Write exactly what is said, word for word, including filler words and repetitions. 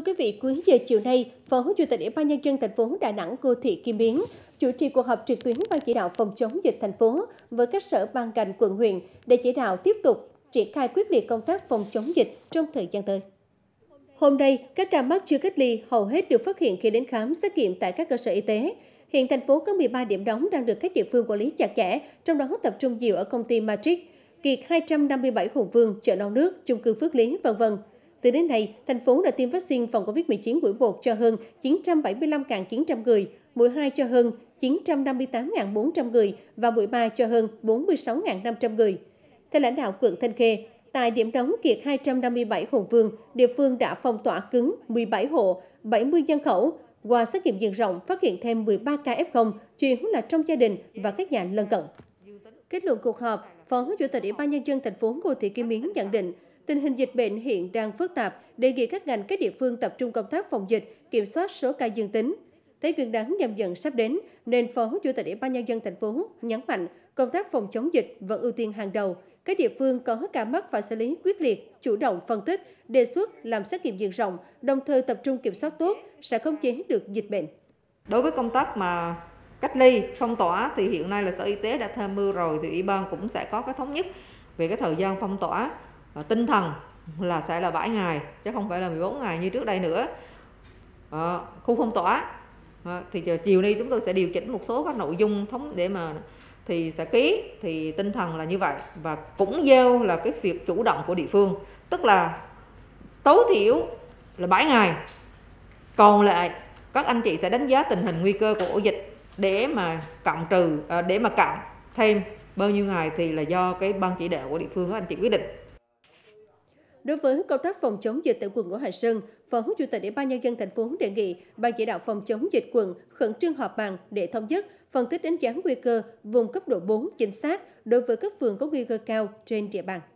quý vị, cuối giờ chiều nay, Phó Chủ tịch Ủy ban Nhân dân thành phố Đà Nẵng Ngô Thị Kim Yến chủ trì cuộc họp trực tuyến ban chỉ đạo phòng chống dịch thành phố với các sở ban ngành quận huyện để chỉ đạo tiếp tục triển khai quyết liệt công tác phòng chống dịch trong thời gian tới. Hôm nay, các ca mắc chưa cách ly hầu hết được phát hiện khi đến khám xét nghiệm tại các cơ sở y tế. Hiện thành phố có mười ba điểm đóng đang được các địa phương quản lý chặt chẽ, trong đó tập trung nhiều ở công ty Matrix, Kiệt hai trăm năm mươi bảy Hùng Vương, chợ Non Nước, chung cư Phước Lý, vân vân. Từ đến nay, thành phố đã tiêm vaccine phòng Covid mười chín mũi một cho hơn chín trăm bảy mươi lăm nghìn chín trăm người, mũi hai cho hơn chín trăm năm mươi tám nghìn bốn trăm người và mũi ba cho hơn bốn mươi sáu nghìn năm trăm người. Theo lãnh đạo quận Thanh Khê, tại điểm đóng Kiệt hai trăm năm mươi bảy Hùng Vương, địa phương đã phong tỏa cứng mười bảy hộ, bảy mươi nhân khẩu. Qua xét nghiệm diện rộng, phát hiện thêm mười ba ca ép không, chủ yếu là trong gia đình và các nhà lân cận. Kết luận cuộc họp, Phó Chủ tịch Ủy ban Nhân dân thành phố Ngô Thị Kim Yến nhận định, tình hình dịch bệnh hiện đang phức tạp, đề nghị các ngành các địa phương tập trung công tác phòng dịch, kiểm soát số ca dương tính. Tết Nguyên đán Nhâm Dần sắp đến, nên Phó Chủ tịch Ủy ban Nhân dân thành phố nhấn mạnh công tác phòng chống dịch vẫn ưu tiên hàng đầu. Các địa phương có ca mắc phải xử lý quyết liệt, chủ động phân tích, đề xuất làm xét nghiệm diện rộng, đồng thời tập trung kiểm soát tốt sẽ khống chế được dịch bệnh. Đối với công tác mà cách ly, phong tỏa thì hiện nay là Sở Y tế đã tham mưu rồi, thì Ủy ban cũng sẽ có cái thống nhất về cái thời gian phong tỏa. À, tinh thần là sẽ là bảy ngày chứ không phải là mười bốn ngày như trước đây nữa. À, khu phong tỏa à, thì chiều nay chúng tôi sẽ điều chỉnh một số các nội dung thống để mà thì sẽ ký, thì tinh thần là như vậy, và cũng giao là cái việc chủ động của địa phương, tức là tối thiểu là bảy ngày, còn lại các anh chị sẽ đánh giá tình hình nguy cơ của ổ dịch để mà cộng trừ à, để mà cộng thêm bao nhiêu ngày thì là do cái ban chỉ đạo của địa phương các anh chị quyết định. Đối với công tác phòng chống dịch tại quận Ngũ Hành Sơn, Phó Chủ tịch Ủy ban Nhân dân thành phố đề nghị ban chỉ đạo phòng chống dịch quận khẩn trương họp bàn để thống nhất, phân tích đánh giá nguy cơ vùng cấp độ bốn chính xác đối với các phường có nguy cơ cao trên địa bàn.